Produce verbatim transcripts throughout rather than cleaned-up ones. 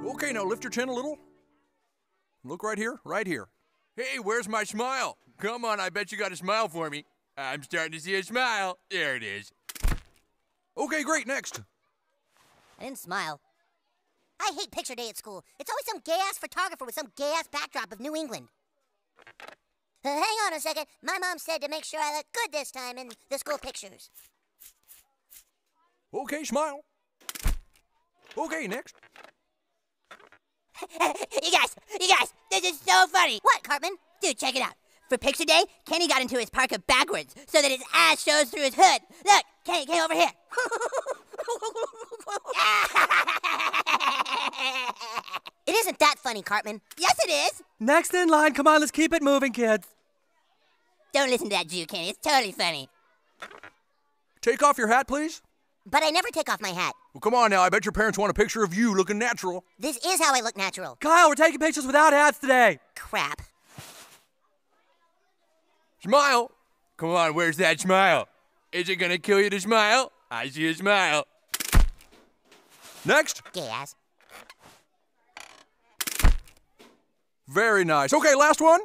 Okay, now lift your chin a little. Look right here, right here. Hey, where's my smile? Come on, I bet you got a smile for me. I'm starting to see a smile. There it is. Okay, great, next. I didn't smile. I hate picture day at school. It's always some gay-ass photographer with some gay-ass backdrop of New England. Uh, hang on a second. My mom said to make sure I look good this time in the school pictures. Okay, smile. Okay, next. You guys, you guys, this is so funny. What, Cartman? Dude, check it out. For picture day, Kenny got into his parka backwards so that his ass shows through his hood. Look, Kenny, Kenny, over here. It isn't that funny, Cartman. Yes, it is. Next in line. Come on, let's keep it moving, kids. Don't listen to that Jew, Kenny. It's totally funny. Take off your hat, please. But I never take off my hat. Well, come on now. I bet your parents want a picture of you looking natural. This is how I look natural. Kyle, we're taking pictures without hats today. Crap. Smile. Come on, where's that smile? Is it gonna kill you to smile? I see a smile. Next. Gay ass. Very nice. Okay, last one.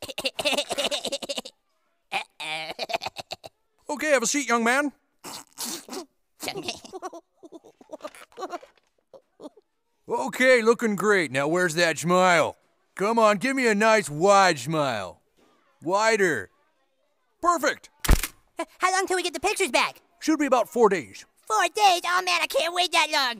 Okay, have a seat, young man. Okay, looking great. Now where's that smile? Come on, give me a nice wide smile. Wider. Perfect. How long till we get the pictures back? Should be about four days. Four days? Oh, man, I can't wait that long.